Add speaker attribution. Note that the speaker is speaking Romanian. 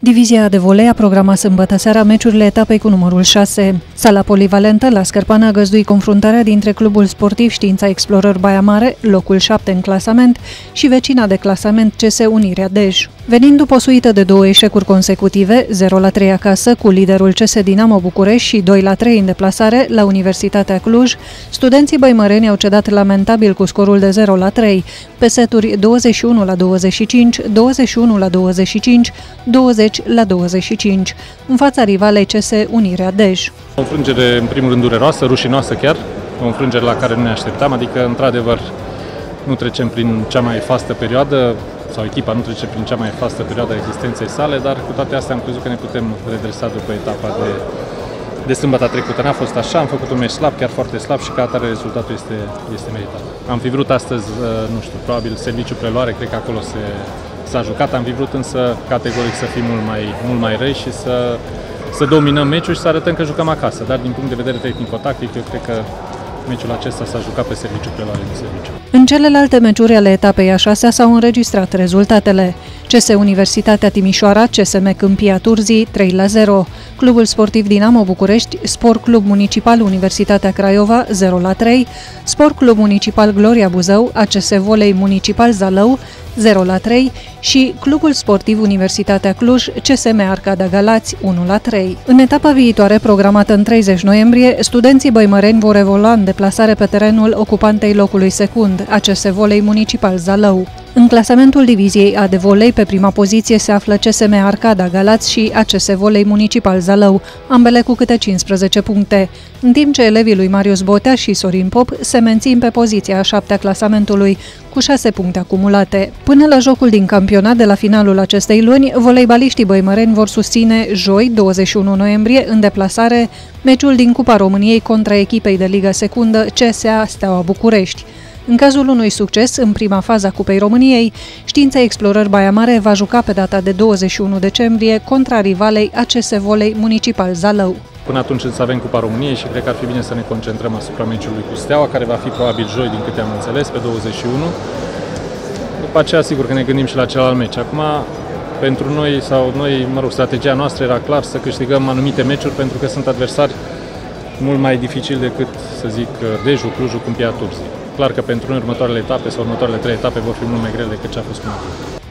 Speaker 1: Divizia de volei a programat sâmbătă seara meciurile etapei cu numărul 6. Sala polivalentă la Scărpan a găzduit confruntarea dintre clubul sportiv Știința Explorări Baia Mare, locul 7 în clasament, și vecina de clasament CS Unirea Dej. Venind după o suită de 2 eșecuri consecutive, 0-3 acasă cu liderul CS Dinamo București și 2-3 în deplasare la Universitatea Cluj, studenții băimăreni au cedat lamentabil cu scorul de 0-3, pe seturi 21-25, 21-25, 20-25, în fața rivalei CS Unirea Dej.
Speaker 2: O înfrângere, în primul rând, dureroasă, rușinoasă chiar, o înfrângere la care nu ne așteptam, adică, într-adevăr, nu trecem prin cea mai fastă perioadă, sau echipa nu trece prin cea mai fastă perioadă a existenței sale, dar cu toate astea am crezut că ne putem redresa după etapa de sâmbătă trecută. N-a fost așa, am făcut un meci slab, chiar foarte slab, și ca atare rezultatul este meritat. Am fi vrut astăzi, nu știu, probabil serviciu preluare, cred că acolo s-a jucat, am fi vrut însă categoric să fim mult mai răi și să dominăm meciul și să arătăm că jucăm acasă, dar din punct de vedere tehnico-tactic, eu cred că meciul acesta s-a jucat pe serviciu preluare din serviciu.
Speaker 1: În celelalte meciuri ale etapei a 6-a s-au înregistrat rezultatele. CS Universitatea Timișoara, CSM Câmpia Turzii 3-0, Clubul Sportiv Dinamo București, Sport Club Municipal Universitatea Craiova 0-3, Sport Club Municipal Gloria Buzău, ACS Volei Municipal Zalău 0-3 și Clubul Sportiv Universitatea Cluj, CSM Arcada Galați 1-3. În etapa viitoare, programată în 30 noiembrie, studenții băimăreni vor evolua în deplasare pe terenul ocupantei locului secund, ACS Volei Municipal Zalău. În clasamentul diviziei A de volei, pe prima poziție se află CSM Arcada Galați și ACS Volei Municipal Zalău, ambele cu câte 15 puncte, în timp ce elevii lui Marius Botea și Sorin Pop se mențin pe poziția a 7-a clasamentului, cu 6 puncte acumulate. Până la jocul din campionat de la finalul acestei luni, voleibaliștii băimăreni vor susține joi, 21 noiembrie, în deplasare, meciul din Cupa României contra echipei de Ligă Secundă CSA Steaua București. În cazul unui succes, în prima fază a Cupei României, Știința Explorări Baia Mare va juca pe data de 21 decembrie contra rivalei ACS Volei Municipal Zalău.
Speaker 2: Până atunci însă avem Cupa României și cred că ar fi bine să ne concentrăm asupra meciului cu Steaua, care va fi probabil joi, din câte am înțeles, pe 21. După aceea, sigur că ne gândim și la celălalt meci. Acum, pentru noi, strategia noastră era clar să câștigăm anumite meciuri, pentru că sunt adversari mult mai dificili decât, să zic, Dejul, Clujul, Câmpia Turzii. Clar că pentru noi următoarele etape sau următoarele 3 etape vor fi mult mai grele decât ce a fost până acum.